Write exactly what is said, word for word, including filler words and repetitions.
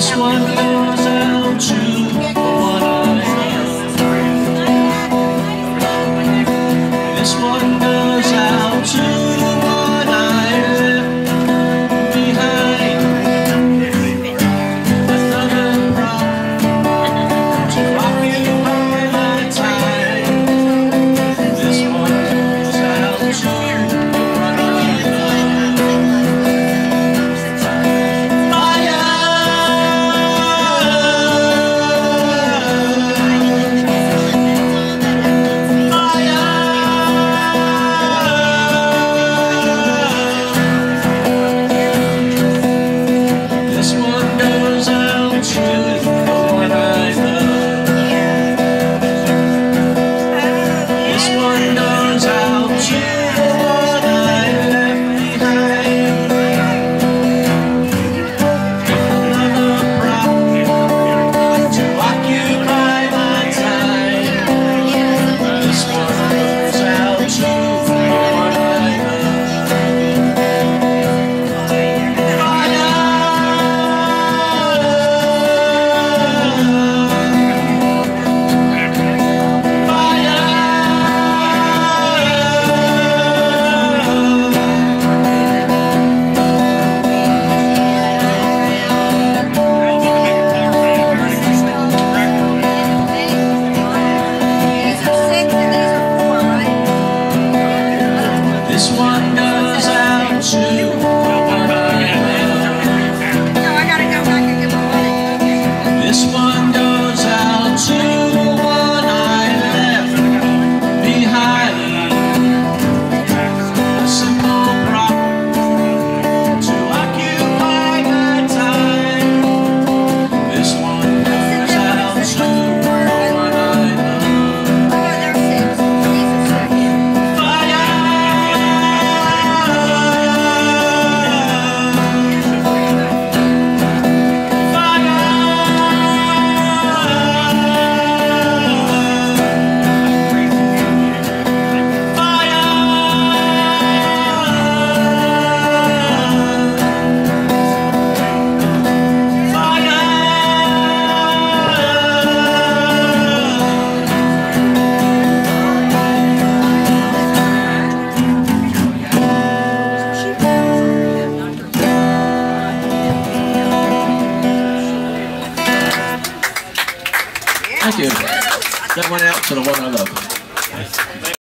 This one goes out to the one I love. This one goes out to the one I left behind. Another problem to occupy my time. This one goes out to the one I love. This one goes out to the one I love. No, I gotta go back and get my money. This one goes out to the one I left behind. A simple problem to occupy my time. This one goes out to the one I love. Oh, they're six. These are six. Thank you. That went out to the one I love.